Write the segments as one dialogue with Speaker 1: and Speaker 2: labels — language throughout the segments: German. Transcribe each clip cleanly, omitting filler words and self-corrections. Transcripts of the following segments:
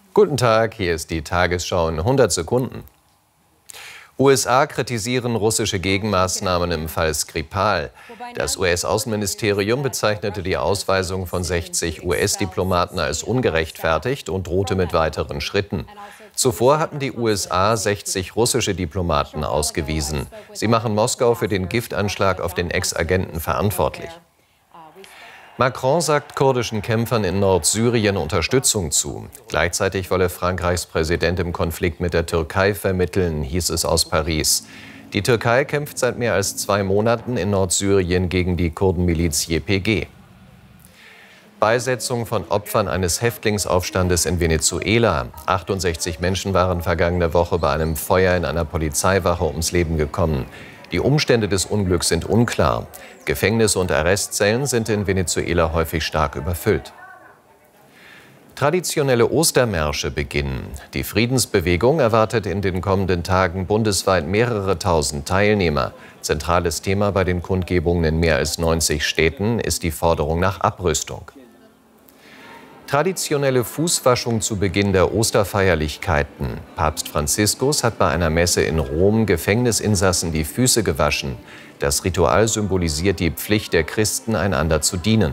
Speaker 1: Guten Tag, hier ist die Tagesschau in 100 Sekunden. USA kritisieren russische Gegenmaßnahmen im Fall Skripal. Das US-Außenministerium bezeichnete die Ausweisung von 60 US-Diplomaten als ungerechtfertigt und drohte mit weiteren Schritten. Zuvor hatten die USA 60 russische Diplomaten ausgewiesen. Sie machen Moskau für den Giftanschlag auf den Ex-Agenten verantwortlich. Macron sagt kurdischen Kämpfern in Nordsyrien Unterstützung zu. Gleichzeitig wolle Frankreichs Präsident im Konflikt mit der Türkei vermitteln, hieß es aus Paris. Die Türkei kämpft seit mehr als 2 Monaten in Nordsyrien gegen die Kurdenmiliz YPG. Beisetzung von Opfern eines Häftlingsaufstandes in Venezuela. 68 Menschen waren vergangene Woche bei einem Feuer in einer Polizeiwache ums Leben gekommen. Die Umstände des Unglücks sind unklar. Gefängnisse und Arrestzellen sind in Venezuela häufig stark überfüllt. Traditionelle Ostermärsche beginnen. Die Friedensbewegung erwartet in den kommenden Tagen bundesweit mehrere tausend Teilnehmer. Zentrales Thema bei den Kundgebungen in mehr als 90 Städten ist die Forderung nach Abrüstung. Traditionelle Fußwaschung zu Beginn der Osterfeierlichkeiten. Papst Franziskus hat bei einer Messe in Rom Gefängnisinsassen die Füße gewaschen. Das Ritual symbolisiert die Pflicht der Christen, einander zu dienen.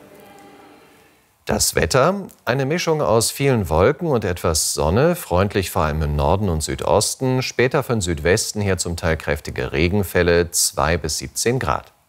Speaker 1: Das Wetter: eine Mischung aus vielen Wolken und etwas Sonne, freundlich vor allem im Norden und Südosten, später von Südwesten her zum Teil kräftige Regenfälle, 2 bis 17 Grad.